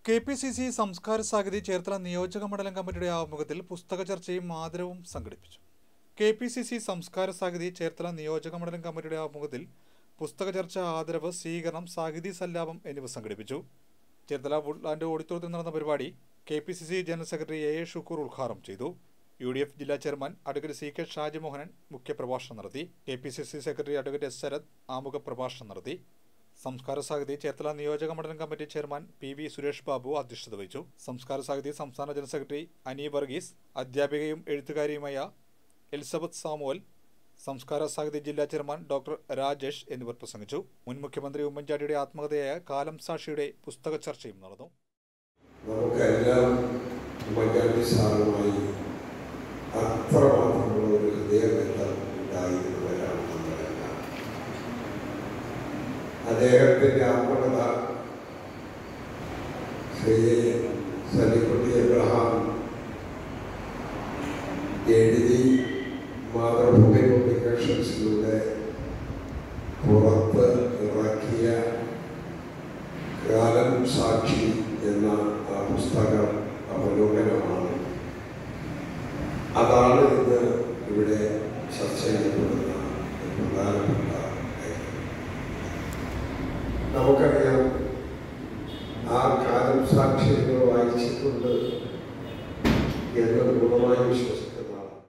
KPCC സംസ്കാര സാഹിതി ചേർത്തല നിയോജക മണ്ഡലം കമ്മിറ്റിയുടെ ആഭിമുഖ്യത്തിൽ പുസ്തക ചർച്ചയും ആദരവും സംഘടിപ്പിച്ചു. KPCC സംസ്കാര സാഹിതി ചേർത്തല നിയോജക മണ്ഡലം കമ്മിറ്റിയുടെ ആഭിമുഖ്യത്തിൽ പുസ്തക ചർച്ച, ആദരവ്, സ്വീകരണം, സാഹിതി സല്ലാപം എന്നിവ സംഘടിപ്പിച്ചു. ചേർത്തല വുഡ്ലാൻഡ് ഓഡിറ്റോറിയത്തിൽ നടന്ന പരിപാടി KPCC general secretary A. Shukkoor ഉദ്ഘാടനം ചെയ്തു. UDF ജില്ലാ ചെയർമാൻ അഡ്വക്കേറ്റ് CK ഷാജിമോഹനൻ മുഖ്യപ്രഭാഷണം നടത്തി. KPCC secretary advocate S. Sarath ആമുഖ പ്രഭാഷണം നടത്തി. സംസ്കാര സാഹിതി ചേർത്തല നിയോജക മണ്ഡലം committee chairman PV Suresh Babu അധ്യക്ഷത വഹിച്ചു. സംസ്കാര സാഹിതി സംസ്ഥാന ജനറൽ സെക്രട്ടറി അനി വർഗീസ്, അധ്യാപികയും എഴുത്തുകാരിയുമായ എലിസബത്ത് സാമുവൽ, സംസ്കാര സാഹിതി ജില്ലാ ചെയർമാൻ ഡോക്ടർ രാജേഷ് എന്നിവർ പ്രസംഗിച്ചു. മുൻ മുഖ്യമന്ത്രി ഉമ്മൻചാണ്ടിയുടെ ആത്മകഥയായ കാലം സാക്ഷിയുടെ പുസ്തക ചർച്ചയും നടന്നു. നമുക്കെല്ലാം ഉമ്മൻചാണ്ടി സാറുമായി അത്രമാത്രമുള്ള ഒരു ഹൃദയബന്ധം ഉണ്ടായിരുന്നവരാണ് നമ്മളെല്ലാം. അദ്ദേഹത്തിൻ്റെ ആത്മകഥ ശ്രീ സലിക്കുട്ടി എബ്രഹാം എഴുതി മാതൃഭൂമി പബ്ലിക്കേഷൻസിലൂടെ പുറത്ത് ഇറക്കിയ കാലം സാക്ഷി എന്ന ആ പുസ്തകം അവലോകനമാണ്. അതാണ് ഇന്ന് ഇവിടെ ചർച്ച ചെയ്യപ്പെടുന്ന പ്രധാനപ്പെട്ട കാര്യം. നമുക്കറിയാം, ആ കാലം സാക്ഷികൾ വായിച്ചിട്ടുണ്ട് എന്ന് പൂർണ്ണമായി വിശ്വസിക്കുന്നു.